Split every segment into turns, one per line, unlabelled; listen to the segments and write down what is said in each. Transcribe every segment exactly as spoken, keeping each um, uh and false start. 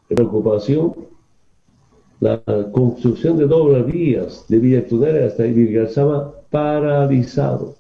preocupación, la construcción de dobles vías de Villa Tunera hasta Vigasama paralizado.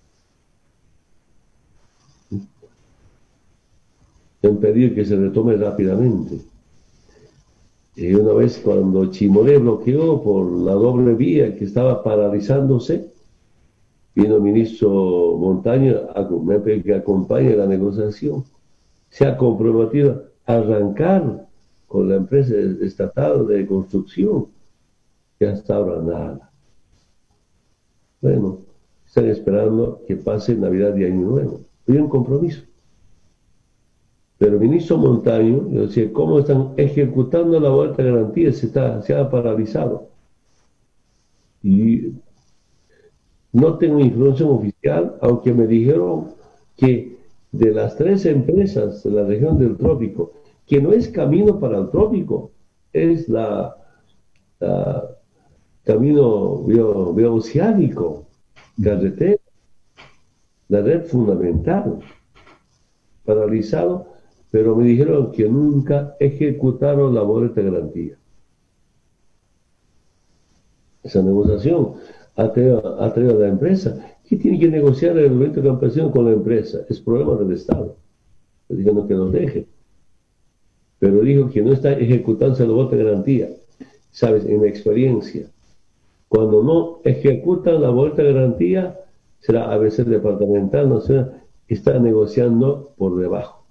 Han pedido que se retome rápidamente. Y una vez cuando Chimoré bloqueó por la doble vía que estaba paralizándose, vino el ministro Montaño a, que acompañe la negociación. Se ha comprometido a arrancar con la empresa estatal de construcción, que hasta ahora nada. Bueno, están esperando que pase Navidad y Año Nuevo. Hay un compromiso. Pero el ministro Montaño, yo decía, ¿cómo están ejecutando la vuelta de garantía? Se, está, se ha paralizado. Y no tengo información oficial, aunque me dijeron que de las tres empresas de la región del trópico, que no es camino para el trópico, es la, la camino bio, bioceánico, carretera, la red fundamental, paralizado, pero me dijeron que nunca ejecutaron la boleta de garantía. Esa negociación ha traído, ha traído a la empresa. ¿Qué tiene que negociar el movimiento campesino con la empresa? Es problema del Estado. Le dijeron que nos deje. Pero dijo que no está ejecutando la boleta de garantía. Sabes, en mi experiencia, cuando no ejecutan la boleta de garantía, será a veces departamental, nacional, está negociando por debajo.